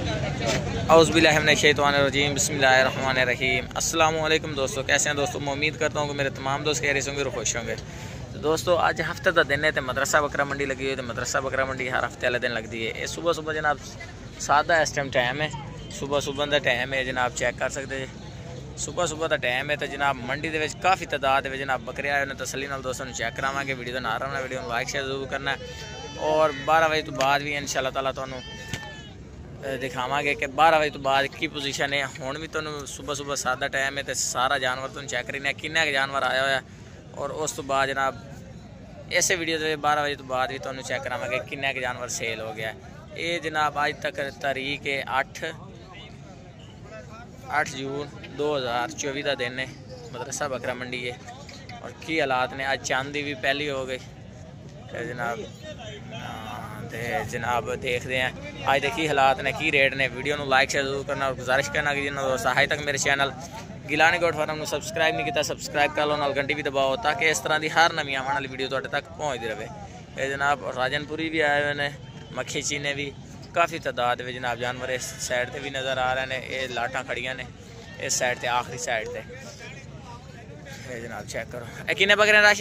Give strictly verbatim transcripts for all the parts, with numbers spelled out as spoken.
औज़ुबिल्लाहिमिनश्शैतानिर्रजीम बिस्मिल्लाहिर्रहमानिर्रहीम। अस्सलामु अलैकुम दोस्तों, कैसे हैं दोस्तों? मैं उम्मीद करता हूँ कि मेरे तमाम दोस्त खैरियत होंगे और खुश होंगे। तो दोस्तों आज हफ्ते का दिन है तो मदरसा बकरा मंडी लगी हुई है। तो मदरसा बकरा मंडी हर हफ्ते वाले दिन लगती है। ये सुबह सुबह जनाब सादा इस टाइम टाइम है, सुबह सुबह का टाइम है जनाब, चेक कर सकते हैं। सुबह सुबह का टाइम है तो जनाब मंडी के काफ़ी तादाद में जनाब बकरे आए उन्हें तसली नाल दोस्तों चेक करावांगे। वीडियो तो ना रहा वीडियो में लाइक शेयर जरूर करना है और बारह बजे तो बाद भी इंशाल्लाह ताला तुहानू दिखावांगे कि बारह बजे तो बाद की पोजीशन है। हुण भी तुहानू सुबह सुबह सादा टाइम है तो सारा जानवर तुहानू चेक करने किन्ना जानवर आया हुआ और उस तो बाद जनाब इस वीडियो से बारह बजे तो बाद भी तुहानू चेक करावांगे किन्ना जानवर सेल हो गया। ये जनाब अज तक तारीख है अठ अठ जून दो हज़ार चौबी का दिन है। मदरसा बकरा मंडी है और की हालात ने आज चांदी भी पहली हो गई जनाब। ते जनाब देखते हैं आज देखिए हालात ने की रेट ने। वीडियो में लाइक शेयर जरूर करना और गुजारिश करना कि जिन्होंने दोस्त अज तक मेरे चैनल गिलानी गोट फार्म में सबसक्राइब नहीं किया सब्सक्राइब कर लो, नाल घंटी भी दबाओ ताकि इस तरह की हर नवी आने वाली वीडियो तुहाडे तक पहुँचती रहे। ये जनाब राजनपुरी भी आए हुए हैं, मक्खी चीने भी काफ़ी तादाद में जनाब जानवर इस साइड से भी नज़र आ रहे हैं। ये लाटा खड़िया ने इस साइड से आखिरी साइड से। ये जनाब चेक करो ये किन्ने बकरे रश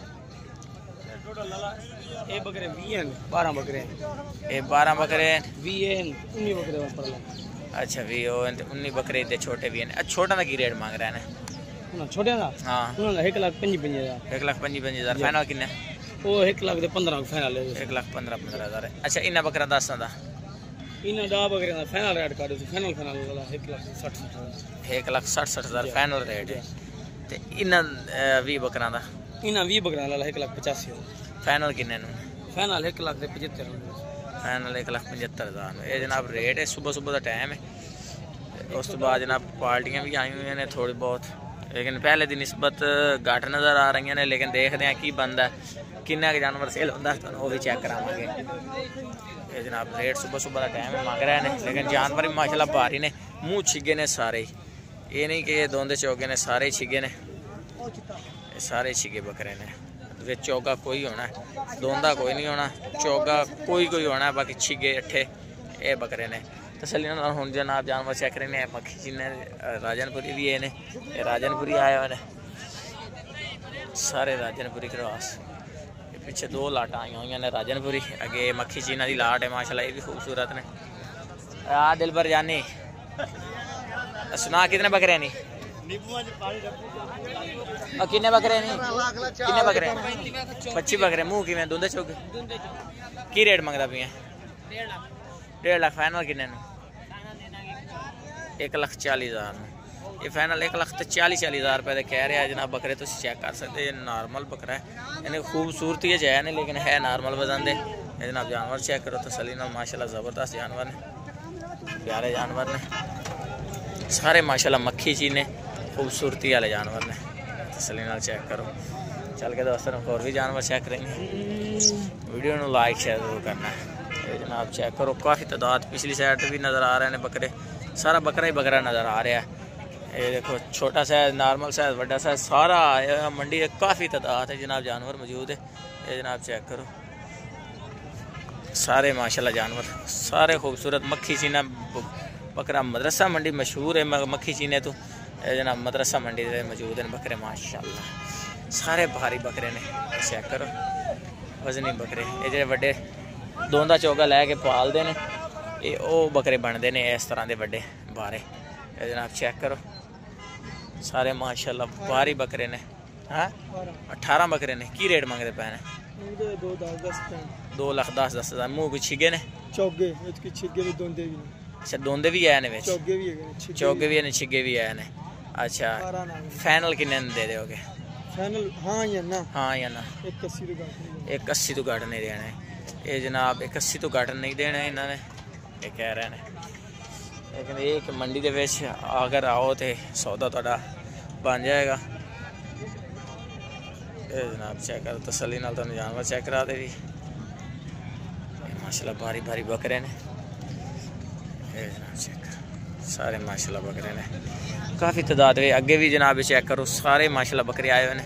ये बकरे वी हैं, बारह बकरे ये बारह बकरे वी हैं, उन्नीस बकरे। अच्छा वी हो उन्नीस बकरे ते छोटे भी हैं। छोटा का की रेट मांग रहे हैं? ना छोटे का हाँ उन्होंने एक लाख पंजी पंजी हज़ार एक लाख पंजी पंजी हज़ार फाइनल किन्ने? वो एक लाख दे पंद्रह फाइनल है। एक लाख पंद्रह पंद्रह हज़ार। अच्छा इन्ना बकरा दस का इन्हें डा बकरे का फाइनल रेट काटो फाइनल फाइनल वाला एक लाख साठ हज़ार एक लाख साठ साठ हज़ार फाइनल रेट है। तो इन्ना वी बकरा का इन्हें वी बकरा वाला एक लाख पचासी फाइनल किन्ने फाइनल एक लाख पचहत्तर फाइनल एक लाख पचहत्तर हज़ार। ये जनाब रेट है सुबह सुबह का टाइम है। उस तो बाद जनाब पार्टियाँ भी आई हुई हैं थोड़ी बहुत, लेकिन पहले की निस्बत घट नज़र आ रही हैं। लेकिन देखते हैं की बनता है किन्ना जानवर सेल होता है वो भी चेक करावांगे। ये जनाब रेट सुबह सुबह का टाइम है मांग रहे हैं, लेकिन जानवर भी माशाल्लाह भारी ने, मुँह छिगे ने सारे। ये नहीं कि ये दोंदे चौगे ने, सारे छिगे ने, सारे छिगे बकरे ने। वे चौगा कोई होना है, दोंदा कोई नहीं होना, चौगा कोई कोई होना है, बाकी छिगे अट्ठे ये बकरे ने। तसली हम जनाब जानवर चेक रहे हैं। मक्खी चीने राजनपुरी भी ने, ये राजनपुरी आए हुए हैं सारे राजनपुरी क्रॉस। पीछे दो लाटा आई हुई ने राजनपुरी, अगे मक्खी चीना की लाट है माशाल्लाह, ये भी खूबसूरत ने। आ दिल पर जानी सुना कितने बकरे नहीं किन्ने बकरे नहीं किन्ने बकरे पच्ची बकरे मुँह कि दूधे चौके की रेट मंगता पे डेढ़ लाख फाइनल किन्ने एक लख चालीस हज़ार। ये फाइनल एक लख तो चाली चाली हज़ार रुपये कह रहे हैं जनाब बकरे। तो चेक कर सकते हैं नॉर्मल बकरा है, यानी खूबसूरती है नहीं लेकिन है नॉर्मल वजन दे। जनाब जानवर चेक करो तसली नाल माशाल्लाह ज़बरदस्त जानवर ने, प्यारे जानवर ने सारे माशाल्लाह मक्खी चीने खूबसूरती वाले जानवर ने। तसली नाल चेक करो। चल के दोस्तों और भी जानवर चेक करेंगे। वीडियो में लाइक शेयर जरूर करना है। ये जनाब चेक करो काफ़ी तादाद पिछली साइड भी नज़र आ रहे हैं बकरे, सारा बकरा ही बकरा नज़र आ रहा है। ये देखो छोटा साइज नॉर्मल साइज बड़ा साइज सारा आया मंडी है, काफ़ी तादाद है जनाब जानवर मौजूद है। ये जनाब चेक करो सारे माशाल्लाह जानवर सारे खूबसूरत मक्खी चीना बकरा। मदरसा मंडी मशहूर है मक्खी चीने तो जनाब मदरसा मंडी से मौजूद हैं बकरे माशाल्लाह सारे भारी बकरे ने। चेक करो वजनी बकरे, ये जो बड़े दोंदा चौगा लैके पालते हैं ये वो बकरे बनते हैं इस तरह के बड़े बारे। जनाब चेक करो सारे माशाल्लाह भारी बकरे ने। हाँ अठारह बकरे ने की रेट मंगते पे ने? दो लाख दस दस हज़ार। मुँह कुछ छिगे ने चौगे छिगे भी दोंदे भी। अच्छा दोंदे भी आए ने चौगे भी है चौगे भी है छिगे भी आए ने। अच्छा फाइनल किन्ने दे दोगे? फाइनल हाँ या ना हाँ या ना एक अस्सी तो घट नहीं देने। ये जनाब एक अस्सी तो घट नहीं देने इन्होंने ये कह रहे हैं। लेकिन ये कि मंडी के विच अगर आओ तो सौदा थोड़ा बन जाएगा। ये जनाब चेक करो तसली नाल तुहानू जानवर चेक करा दे भी माशाल्लाह भारी भारी बकरे ने। ये जनाब चेक करो सारे माशाल्लाह बकरे ने काफ़ी तादाद में। अगे भी जनाब चेक करो सारे माशाल्लाह बकरे आए हुए हैं।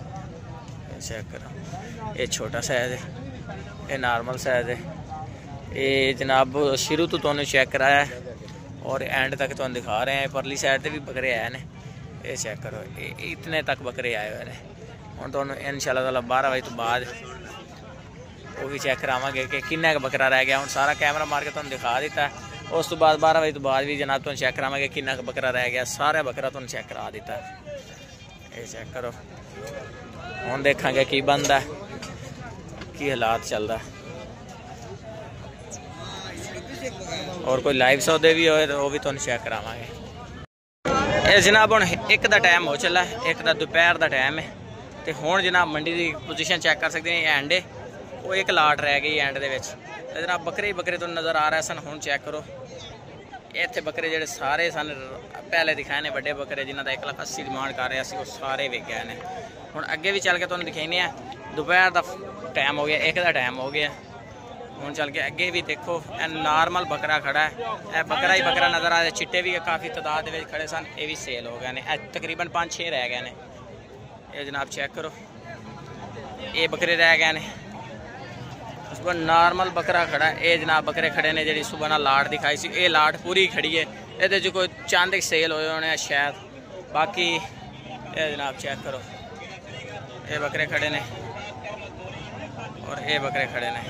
चेक करो ये छोटा साइज है, ये नॉर्मल साइज है, ये जनाब शुरू तो तुहानू चेक कराया और एंड तक तुहानू दिखा रहे हैं। परली साइड से भी बकरे आए ने, ये चेक करो, ये इतने तक बकरे आए हुए हैं। हम तुहानू इंशाअल्लाह ताला बारह बजे तो बाद वो भी चेक करावांगे कि किन्ना का बकरा रह गया। हम सारा कैमरा मार के तुहानू दिखा दिता है। उस तो बाद बारह बजे तो बाद भी जनाब तुहानू चेक करावांगे किन्ना का बकरा रह गया। सारा बकरा तुहानू चेक करा दिता है। ये चेक करो, हम देखांगे की बनता है, की हालात चलता है। और कोई लाइव सौदे भी होए तो वो भी तुहानू चेक करावांगे। ये जनाब हुण एक दा टाइम हो चला है, एक दा दोपहर दा टाइम है। तो हुण जनाब मंडी की पोजीशन चेक कर सकते हैं। एंड वो एक लाट रह गई एंड दे विच। ते जनाब बकरे ही बकरे तो नज़र आ रहे सन। हुण चेक करो, इत्थे बकरे जेडे सारे सन पहले दिखाए ने बड़े बकरे जिन्हां दा एक लाख अस्सी डिमांड कर रहे सी, वो सारे विक गए ने। हुण अगे भी चल के तुहानू दिखाने हैं। दोपहर का टाइम हो गया, एक का टाइम हो गया। हुण चल के अगे भी देखो, नॉर्मल बकरा खड़ा है, यह बकरा ही बकरा नज़र आ रहा है। चिट्टे भी काफ़ी तादाद में खड़े सन, ये भी सेल हो गए हैं। तकरीबन पाँच छे रह गए हैं। ये जनाब चेक करो, ये बकरे रह गए हैं। उस पर नॉर्मल बकरा खड़ा है। ये जनाब बकरे खड़े ने जी सुबह ना लाट दिखाई सी, ये लाट पूरी खड़ी है। ये कोई चंद सेल होए होने शायद, बाकी ये जनाब चेक करो, ये बकरे खड़े ने और ये बकरे खड़े ने।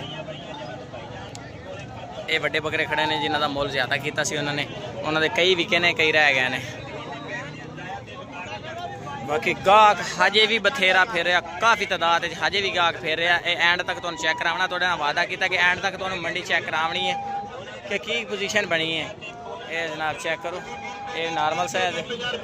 ये बड़े बकरे खड़े ने जिन्हों का मुल ज़्यादा किया सी उन्होंने, उन्होंने कई विके ने, कई रह गए ने। बाकी गाहक हजे भी बथेरा फिर रहा, काफ़ी तादाद हजे भी गाहक फिर रहा है। एंड तक तुहानू चेक करावना, तुहाडे नाल वादा किया कि एंड तक तुहानू मंडी चेक करावनी है कि की पोजीशन बनी है। ये जनाब चेक करो, ये नॉर्मल साइज,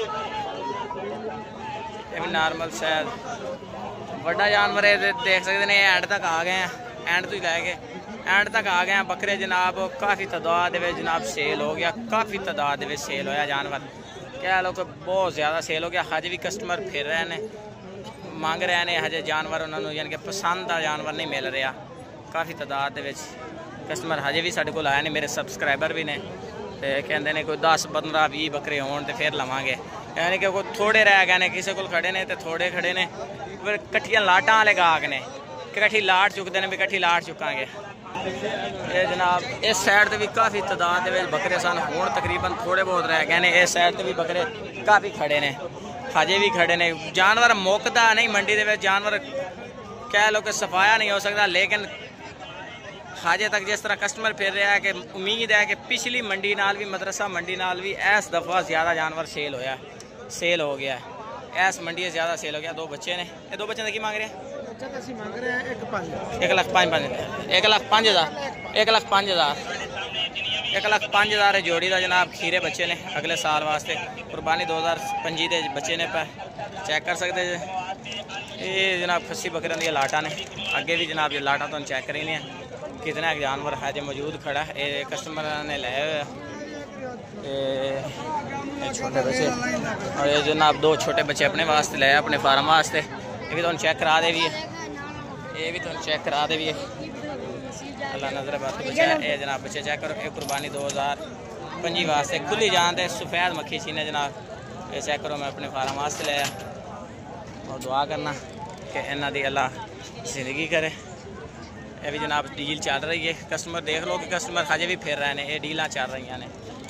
ये भी नॉर्मल साइज बड़ा जानवर है। देख सकते हैं एंड तक आ गए हैं, एंड तो ही लैके एंड तक आ गए हैं बकरे जनाब। काफ़ी तादाद में जनाब सेल हो गया, काफ़ी तादाद में सेल होया जानवर। कह लो कि बहुत ज़्यादा सेल हो गया। हजे भी कस्टमर फिर रहे हैं, मंग रहे हैं हजे जानवर, उन्होंने यानी कि पसंद का जानवर नहीं मिल रहा। काफ़ी तादाद में कस्टमर हजे भी साढ़े को आए ने, मेरे सबसक्राइबर भी ने। तो कहते हैं कोई दस पंद्रह भी बकरे होने तो फिर लवांगे, यानी कि कोई थोड़े रह गए ने, किसी को खड़े ने तो थोड़े खड़े ने। फिर कट्ठियां लाटां वाले गाहक ने कि कट्ठी लाट चुकते हैं, भी कट्ठी लाट चुकांगे। ये जनाब इस साइड से भी काफ़ी तादाद में बकरे सन, हुण तकरीबन थोड़े बहुत रह गए हैं। इस साइड से भी बकरे काफ़ी खड़े ने, हजे भी खड़े ने। जानवर मुकदा नहीं मंडी के, जानवर कह लो कि सफाया नहीं हो सकता, लेकिन हजे तक जिस तरह कस्टमर फिर रहा है कि उम्मीद है कि पिछली मंडी नाल भी, मदरसा मंडी नाल भी इस दफ़ा ज़्यादा जानवर सेल होया, सेल हो गया है। इस मंडी से ज़्यादा सेल हो गया। दो बच्चे ने, ये दो बच्चों का की मांग रहे हैं? एक लाख पाँच पाँच एक लाख पाँच हज़ार एक लाख पाँच हज़ार एक लाख पाँच हज़ार जोड़ी का जनाब। खीरे बच्चे ने अगले साल वास्ते, कुर्बानी दो हज़ार पंजी के बच्चे ने पे चेक कर सकते जे। ये जनाब खस्सी बकरियों दी लाटा ने। अगे भी जनाब ये लाटा तो चेक करी ने कितना जानवर है जो मौजूद खड़ा है। ये कस्टमर ने लाए हुए छोटे बच्चे, और ये जनाब दो छोटे बच्चे अपने वास्ते लाए, अपने फार्म वास्ते। ये भी तो चेक करा दे भी है, ये भी तो चेक करा दे भी है। अल्लाह नजर बात बच्चा है। ये जनाब बच्चे चेक करो, ये कुर्बानी दो हज़ार पंजी वास्ते खुली जान दे सफ़ेद मक्खी सी ने जनाब। ये चेक करो, मैं अपने फार्म वास्ते लाया और दुआ करना कि इन्हों की अल्लाह जिंदगी करे। ये भी जनाब डील चल रही है। कस्टमर देख लो कि कस्टमर हजे भी फिर रहे हैं, ये डील चल रही ने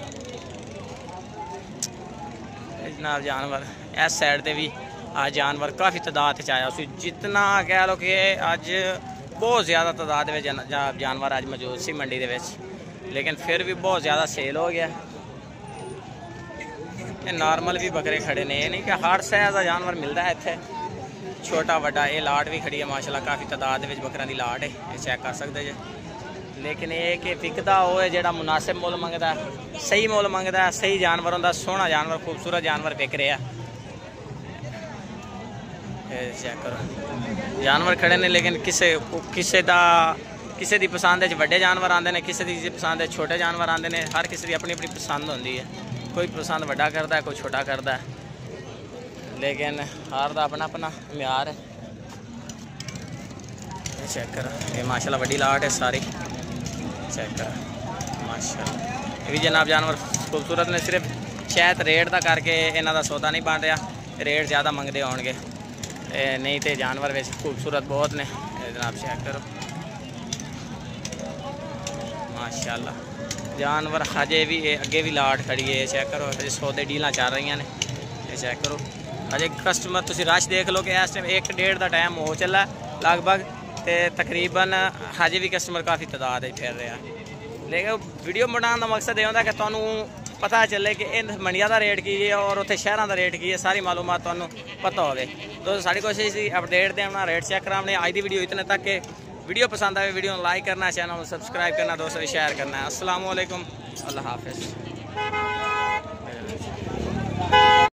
जनाब। जानवर इस साइड से भी आज जानवर काफ़ी तादाद आया, जितना कह लो कि अज बहुत ज़्यादा तादाद में जानवर अज मौजूद सी मंडी के, लेकिन फिर भी बहुत ज़्यादा सेल हो गया। ये नॉर्मल भी बकरे खड़े ने, ये नहीं कि हर साइज़ का जानवर मिलता है इत्थे, छोटा वड्डा। ये लाट भी खड़ी है माशाल्लाह, काफ़ी तादाद में बकरियां की लाट है, ये चेक कर सकते जे। लेकिन ये कि विकदा वो है जो मुनासिब मुल मंगता, सही मुल मंगता, सही जानवर होंदा, सोहना जानवर, खूबसूरत जानवर विक रहा। चेक करो जानवर खड़े ने, लेकिन किसे किसे दा किसे दी पसंद है वड्डे जानवर आते हैं, किसे दी पसंद है छोटे जानवर आते हैं। हर किसी की अपनी अपनी पसंद होती है, कोई पसंद वड्डा करता है, कोई छोटा करता है, लेकिन हर दा अपना अपना म्यार है। चेक करो, ये माशाल्लाह वड्डी लाट है सारी। चेक करो माशाल्लाह, ये भी जनाब जानवर खूबसूरत ने। सिर्फ शायद रेट का करके इन्हों का सौदा नहीं बन रहा, रेट ज़्यादा मंगते होंगे, नहीं तो जानवर वैसे खूबसूरत बहुत ने। जनाब चेक करो माशाल्लाह जानवर हजे भी अगे भी लाट खड़ी है, चेक करो सौदे डील चल रही ने, ये चेक करो अजे कस्टमर तुम रश देख लो कि इस टाइम एक डेढ़ का टाइम हो चला लगभग, तो तकरीबन हजे भी कस्टमर काफ़ी तादाद फिर रहा। लेकिन वीडियो बनाने का मकसद ये होता कि तुहानू पता चले कि इन मंडिया का रेट की है और उत्थे शहरों का रेट की है, सारी मालूमात तुहानू पता हो। दोस्तों साड़ी कोशिश थी अपडेट देना, रेट चेक कराने। आज की वीडियो इतने तक के, वीडियो पसंद आए वीडियो लाइक करना, चैनल सब्सक्राइब करना, दोस्तों शेयर करना है। अस्सलाम वालेकुम, अल्लाह हाफिज़।